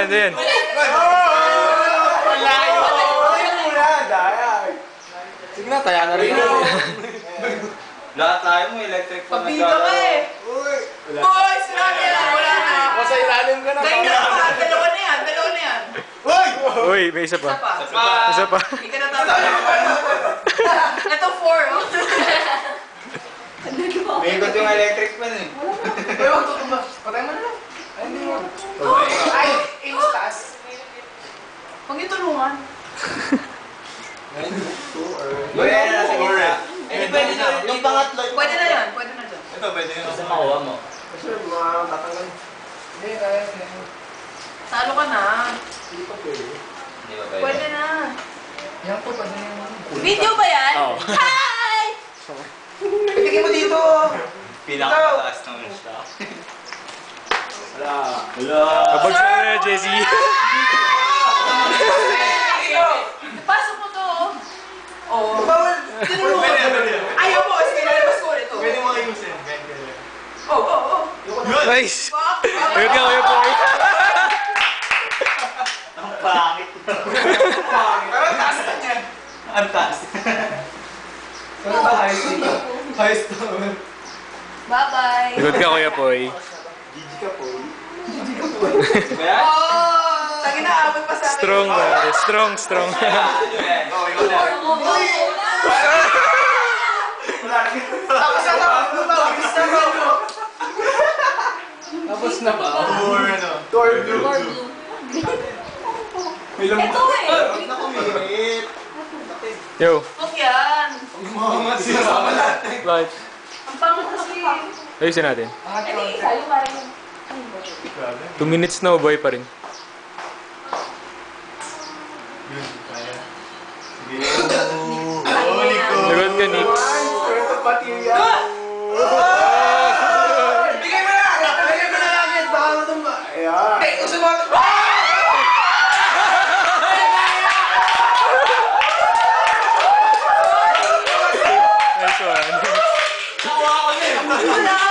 Depende yan. Sige na, taya na rin. Lahat tayo mo, electric fan. Pabida ka eh. Boy, sinabi na. Wala na. Masa ilalim ka na. Dalawa na yan. Uy, may isa pa. Isa pa. Hindi ka natatalo. Ito 4, oh. May ikot yung electric fan eh. Uy, wag tutumba. Patay mo na lang. Ay, hindi mo. Ay, iwas taas. Huwag niyo tulungan. Uy, ano na sa gitna? Hindi pwede na. Yung pangatlo. Pwede na yan. Pwede na dyan. Ito, pwede yung sa makuha mo. Sure, mga tatanggal. Hindi, kaya. Talo ka na. Hindi pa pwede. Pwede na. Yan po, pwede na. Video ba yan? Oo. Hi! Tingin mo dito. Pinakataas naman siya. Wala. Kapag sa na, Jessie. Pasok mo to. Oh. Bawal. Tinulungan. Ayaw mo. Sige, lalabas ko ulit. Pwede mo ayusin. Oh. Nice. Ayun ka, kuya po. Ang pangit. Pero ang taas na yan. Ang taas. Pero ba ayos dito? Ayos to. Bye-bye. Likod ka, kuya Poy. Gigi ka po. Ba yan? Oh! Lagi naabot pa sa akin. Strong, pare. Strong. Oh, ikaw na. Tapos na Tapos na ba? Or ano? Door blue. May lamang. Ito eh. Huwag na kumirit. Yo. Huwag yan. Mga sinasama natin. Bakit? Ang pangit kasi. Ayusin natin. Ito isa, yung parang yung... 2 minutes na, boy pa rin. Likod ka, Nick. Strength of material. Bigay mo na! Bigay mo na agad. Baka matumba. Ayan. Hey, gusto mo... Nice one. Wala!